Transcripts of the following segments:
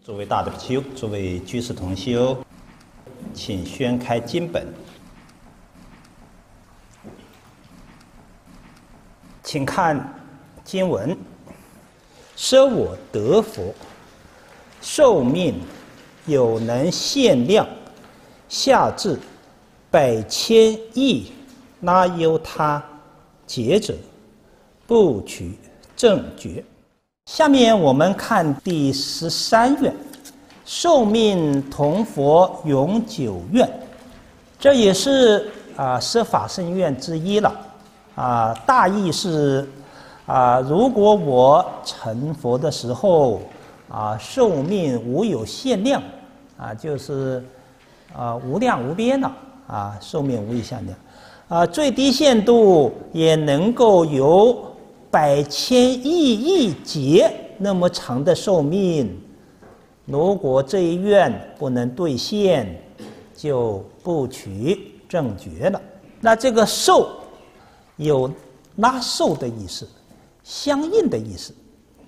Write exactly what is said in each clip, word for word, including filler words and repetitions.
诸位大德比丘，诸位居士同修，请宣开经本。请看经文：舍我得佛，寿命有能限量，下至百千亿那由他劫者，不取正觉。下面我们看第十三愿，寿命同佛永久愿，这也是啊十法身愿之一了。啊，大意是啊，如果我成佛的时候啊，寿命无有限量，啊，就是啊无量无边了啊，寿命无有限量，啊，最低限度也能够有百千亿亿劫那么长的寿命，如果这一愿不能兑现，就不取正觉了。那这个寿有拉寿的意思，相应的意思。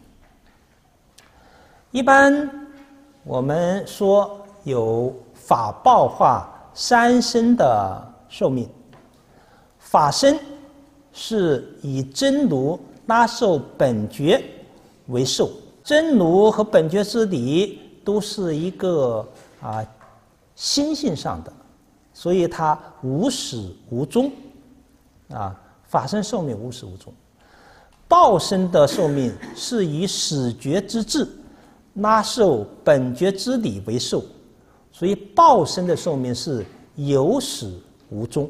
一般我们说有法报化三身的寿命，法身是以真如拉受本觉为寿，真如和本觉之理都是一个啊心性上的，所以它无始无终啊，法身寿命无始无终。报身的寿命是以始觉之智拉受本觉之理为寿，所以报身的寿命是有始无终。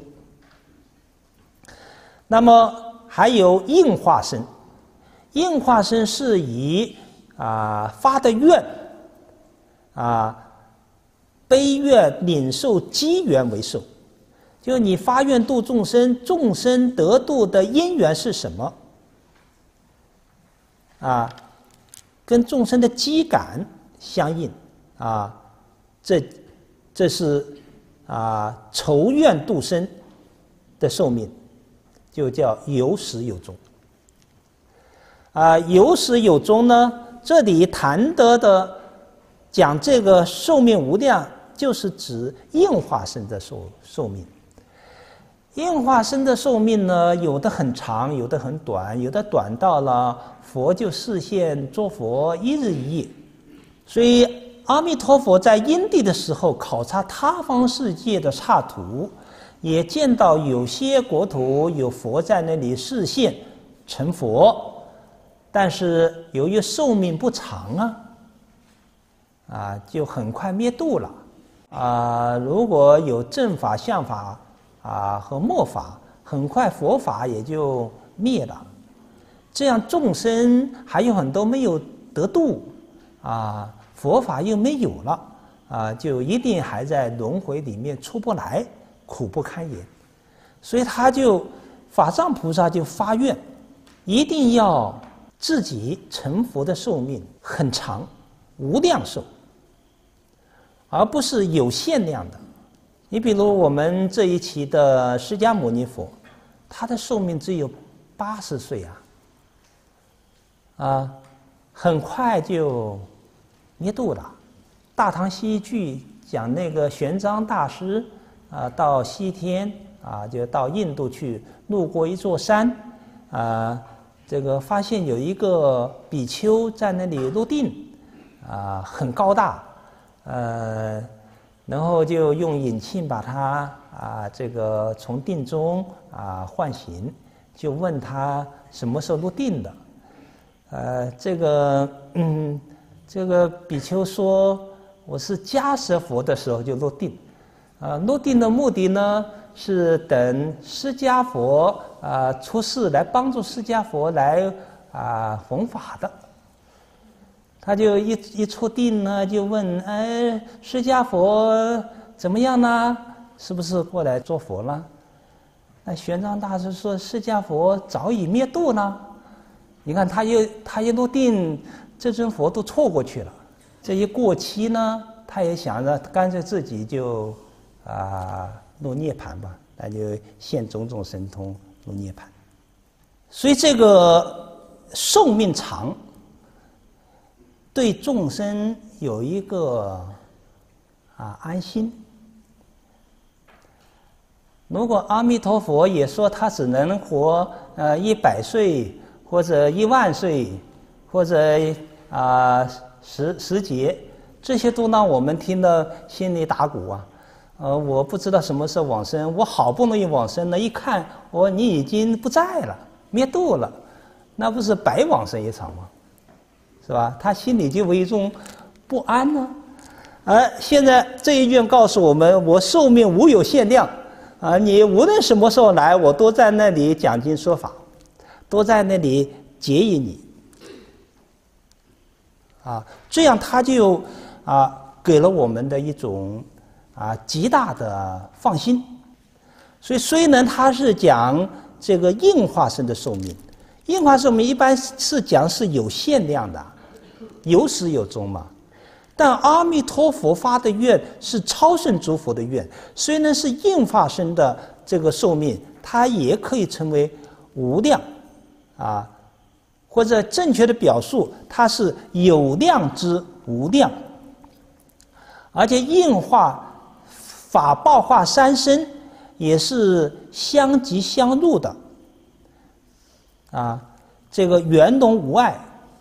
那么还有应化身，应化身是以啊发的愿啊悲愿领受机缘为寿，就你发愿度众生，众生得度的因缘是什么啊？跟众生的机感相应啊，这这是啊筹愿度生的寿命，就叫有始有终。啊，有始有终呢，这里谈得的讲这个寿命无量，就是指应化身的寿寿命。应化身的寿命呢，有的很长，有的很短，有的短到了佛就示现做佛一日一夜。所以阿弥陀佛在因地的时候考察他方世界的刹土，也见到有些国土有佛在那里示现成佛，但是由于寿命不长啊，啊就很快灭度了啊。如果有正法、相法啊和末法，很快佛法也就灭了。这样众生还有很多没有得度啊，佛法又没有了啊，就一定还在轮回里面出不来，苦不堪言。所以他就法藏菩萨就发愿，一定要自己成佛的寿命很长，无量寿，而不是有限量的。你比如我们这一期的释迦牟尼佛，他的寿命只有八十岁啊，啊，很快就灭度了。大唐西剧讲那个玄奘大师啊，到西天啊，就到印度去，路过一座山啊，这个发现有一个比丘在那里入定啊，很高大，呃。然后就用引磬把他啊，这个从定中啊唤醒，就问他什么时候入定的。呃，这个嗯，这个比丘说，我是迦叶佛的时候就入定。啊，入定的目的呢，是等释迦佛啊出世来帮助释迦佛来啊弘法的。他就一一出定呢，就问：哎，释迦佛怎么样呢？是不是过来做佛了？那玄奘大师说：释迦佛早已灭度了。你看，他又他一入定，这尊佛都错过去了。这一过期呢，他也想着干脆自己就啊入涅槃吧，那就现种种神通入涅槃。所以这个寿命长。 对众生有一个啊安心。如果阿弥陀佛也说他只能活呃一百岁或者一万岁或者啊十十劫，这些都让我们听了心里打鼓啊。呃，我不知道什么时候往生，我好不容易往生了，一看我你已经不在了，灭度了，那不是白往生一场吗？是吧？他心里就有一种不安呢。而现在这一卷告诉我们，我寿命无有限量。啊，你无论什么时候来，我都在那里讲经说法，都在那里接引你。啊，这样他就啊给了我们的一种啊极大的放心。所以虽然他是讲这个应化身的寿命，应化寿命一般是讲是有限量的，有始有终嘛。但阿弥陀佛发的愿是超胜诸佛的愿，虽然是应化身的这个寿命，它也可以称为无量，啊，或者正确的表述，它是有量之无量。而且应化法报化三身也是相即相入的，啊，这个圆融无碍，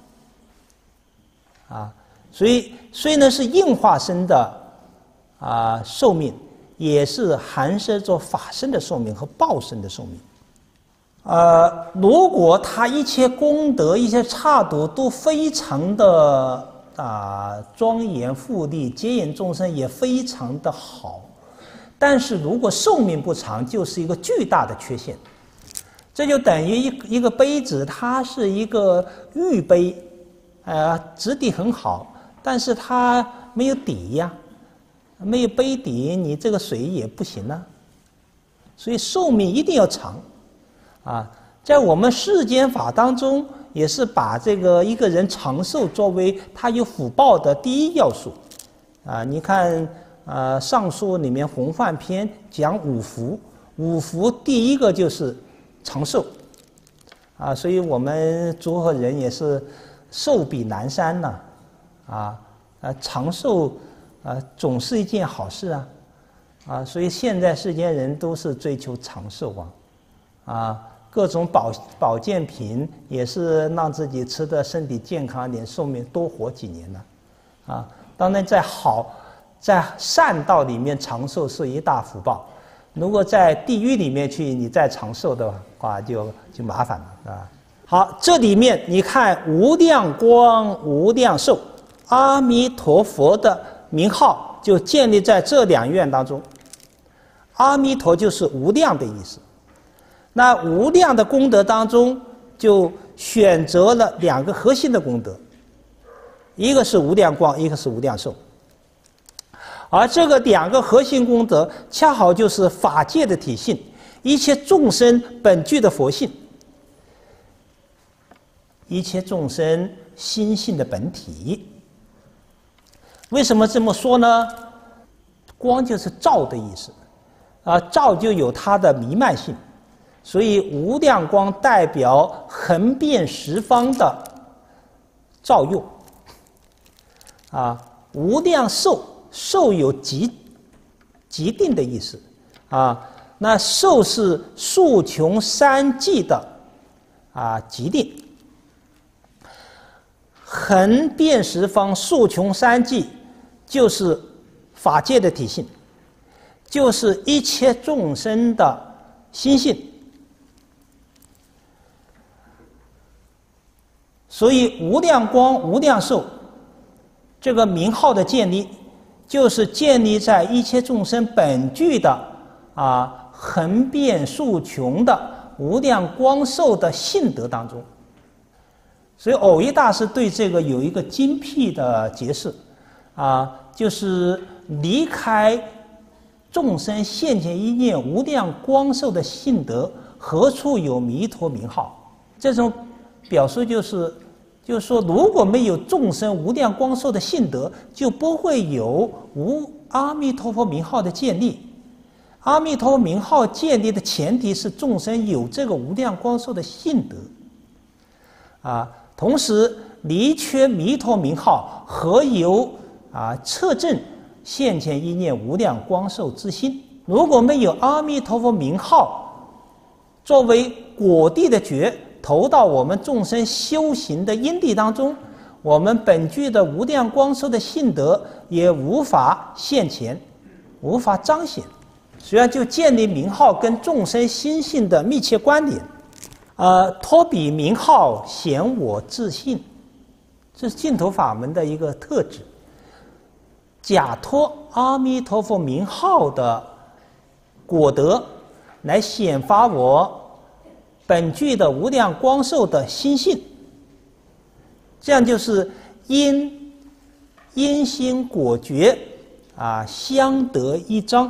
啊。所以，虽然是应化身的啊寿命，也是含摄着法身的寿命和报身的寿命。呃，如果他一切功德、一切刹度都非常的啊庄严富丽，接引众生也非常的好，但是如果寿命不长，就是一个巨大的缺陷。这就等于一一个杯子，它是一个玉杯，呃，质地很好。但是它没有底呀，没有杯底，你这个水也不行啊。所以寿命一定要长，啊，在我们世间法当中，也是把这个一个人长寿作为他有福报的第一要素，啊，你看，呃，《尚书》里面《洪范篇》讲五福，五福第一个就是长寿，啊，所以我们诸河人也是寿比南山呐。啊，呃，长寿，啊，总是一件好事啊，啊，所以现在世间人都是追求长寿啊，啊，各种保保健品也是让自己吃的身体健康一点，寿命多活几年呢，啊，当然在好，在善道里面长寿是一大福报，如果在地狱里面去你再长寿的话，就就麻烦了啊。好，这里面你看无量光、无量寿。阿弥陀佛的名号就建立在这两愿当中。阿弥陀就是无量的意思。那无量的功德当中，就选择了两个核心的功德，一个是无量光，一个是无量寿。而这个两个核心功德，恰好就是法界的体性，一切众生本具的佛性，一切众生心性的本体。为什么这么说呢？光就是照的意思，啊，照就有它的弥漫性，所以无量光代表横遍十方的照用，啊，无量寿，寿有极极定的意思，啊，那寿是数穷三际的啊极定，横遍十方，数穷三际。就是法界的体性，就是一切众生的心性。所以无量光、无量寿这个名号的建立，就是建立在一切众生本具的啊横遍数穷的无量光寿的性德当中。所以藕益大师对这个有一个精辟的解释。啊，就是离开众生现前一念无量光寿的性德，何处有弥陀名号？这种表述就是，就是说，如果没有众生无量光寿的性德，就不会有无阿弥陀佛名号的建立。阿弥陀佛名号建立的前提是众生有这个无量光寿的性德。啊，同时离缺弥陀名号，何由啊测证现前一念无量光寿之心？如果没有阿弥陀佛名号作为果地的觉，投到我们众生修行的因地当中，我们本具的无量光寿的性德也无法现前，无法彰显。虽然就建立名号跟众生心性的密切关联，呃，托彼名号显我自性，这是净土法门的一个特质。假托阿弥陀佛名号的果德，来显发我本具的无量光寿的心性，这样就是因因心果觉啊相得益彰。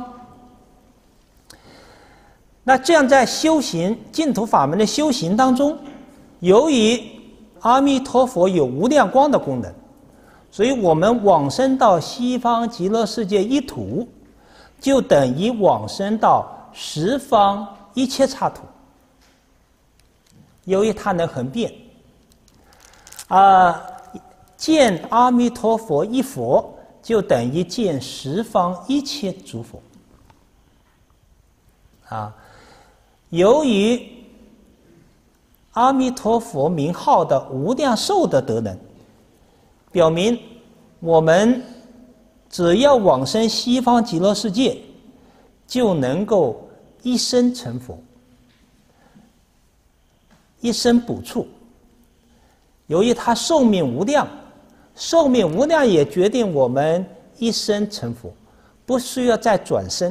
那这样在修行净土法门的修行当中，由于阿弥陀佛有无量光的功能，所以我们往生到西方极乐世界一土，就等于往生到十方一切刹土。由于它能横遍，啊，见阿弥陀佛一佛，就等于见十方一切诸佛。啊，由于阿弥陀佛名号的无量寿的德能，表明我们只要往生西方极乐世界，就能够一生成佛，一生补处。由于他寿命无量，寿命无量也决定我们一生成佛，不需要再转生。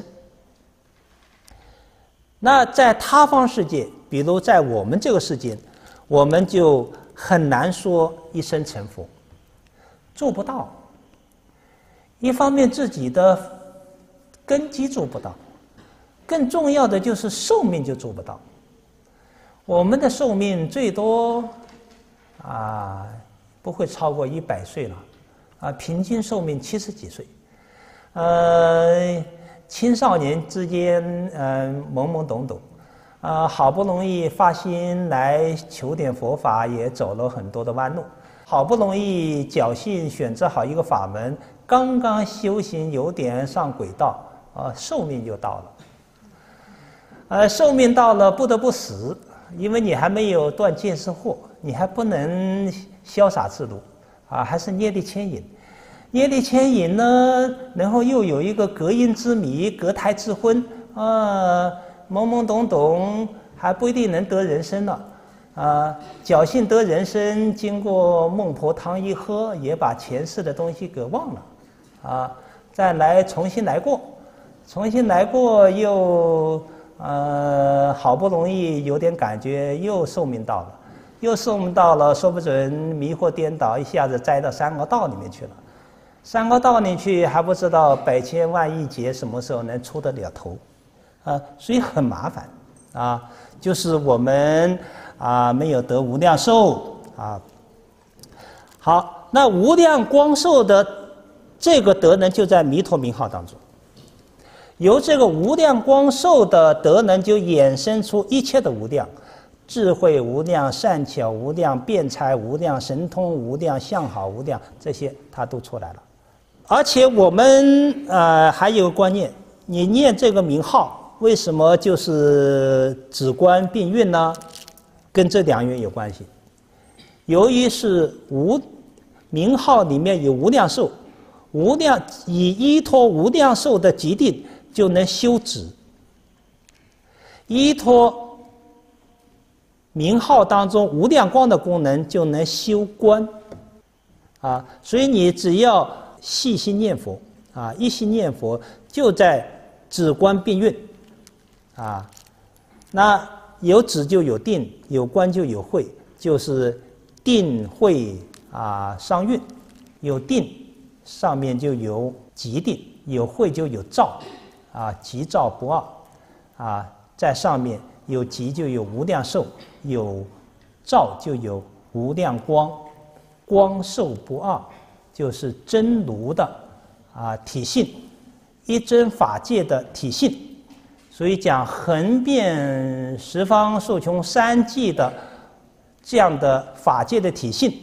那在他方世界，比如在我们这个世界，我们就很难说一生成佛，做不到。一方面自己的根基做不到，更重要的就是寿命就做不到。我们的寿命最多啊不会超过一百岁了，啊平均寿命七十几岁，呃青少年之间嗯、呃、懵懵懂懂，啊、呃、好不容易发心来求点佛法，也走了很多的弯路，好不容易侥幸选择好一个法门，刚刚修行有点上轨道，啊、呃、寿命就到了，呃寿命到了不得不死。因为你还没有断见思惑，你还不能潇洒自如，啊，还是业力牵引。业力牵引呢，然后又有一个隔阴之谜、隔胎之婚，啊，懵懵懂懂，还不一定能得人生了，啊，侥幸得人生，经过孟婆汤一喝，也把前世的东西给忘了，啊，再来重新来过，重新来过又。呃，好不容易有点感觉，又寿命到了，又寿命到了，说不准迷惑颠倒，一下子栽到三恶道里面去了。三恶道里去还不知道百千万亿劫什么时候能出得了头，啊，所以很麻烦啊。就是我们啊没有得无量寿啊。好，那无量光寿的这个德能就在弥陀名号当中。由这个无量光寿的德能，就衍生出一切的无量，智慧无量、善巧无量、辩才无量、神通无量、相好无量，这些它都出来了。而且我们呃还有个观念，你念这个名号，为什么就是止观并运呢？跟这两愿有关系。由于是无名号里面有无量寿，无量以依托无量寿的极定。就能修止，依托名号当中无量光的功能，就能修观，啊，所以你只要细心念佛，啊，一心念佛，就在止观并运，啊，那有止就有定，有观就有慧，就是定慧啊商运，有定上面就有极定，有慧就有照。啊，极照不二，啊，在上面有极就有无量寿，有照就有无量光，光寿不二，就是真如的啊体性，一真法界的体性。所以讲横遍十方寿穷三际的这样的法界的体性，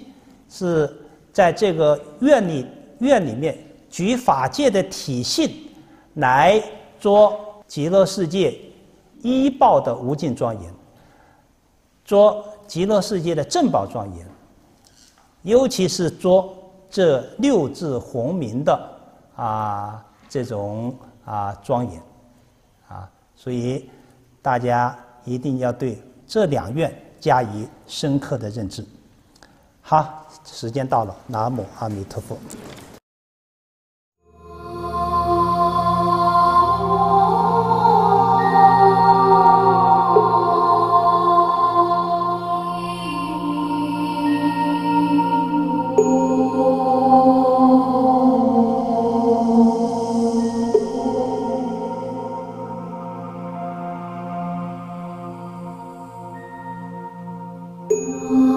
是在这个院里院里面举法界的体性来做极乐世界依报的无尽庄严，做极乐世界的正报庄严，尤其是做这六字洪名的啊这种啊庄严啊，所以大家一定要对这两愿加以深刻的认知。好，时间到了，南无阿弥陀佛。 Oh